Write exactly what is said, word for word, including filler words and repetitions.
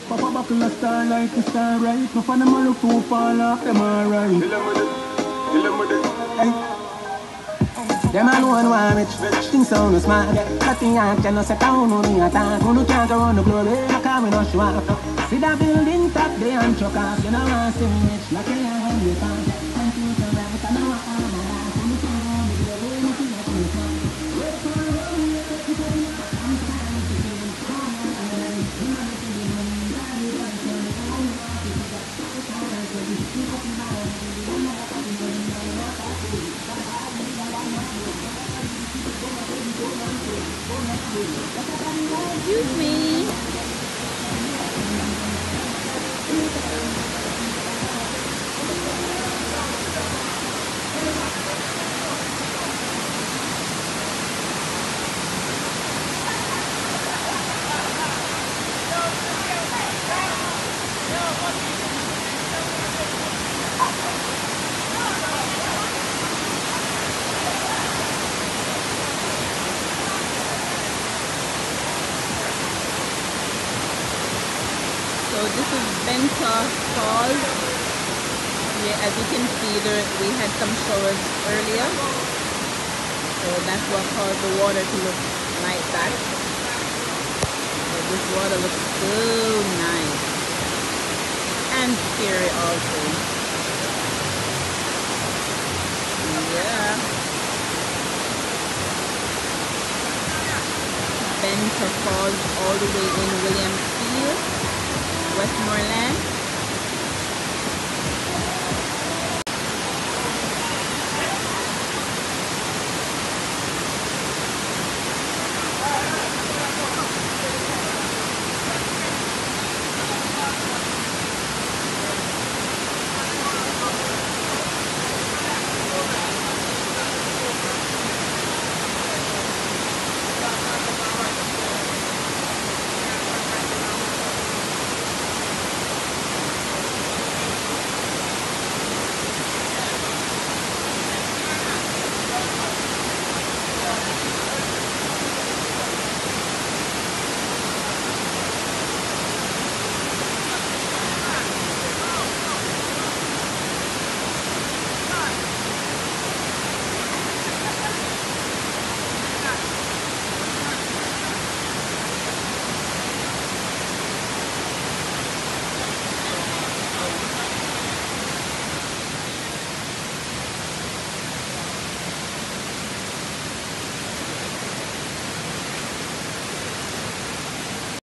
Papa buckle a star like a star right. No fun them a look too far off them alright. Hey. Them alone want rich, things sound no smart. Nothing I can no set down on the attack. Who no can't go run the globe, no car we no show off. See that building top there and truck off. You know I see rich, like a young one you can't. Thank you so much, I know I'm a man. Who no can't run the globe, no feel like you can't. Wait for a run, you have to tell me I'm trying to get in. Come on, man, you know this is the money. That is what I'm saying. I know what to do. That's how I do it. You got me mad. You know what I'm doing. You know what I'm doing. Excuse me. So this is Benta Falls. Yeah, as you can see, there we had some showers earlier, so that's what caused the water to look like that. But this water looks so nice and scary also. Yeah, Benta Falls, all the way in Williamsfield, Westmoreland.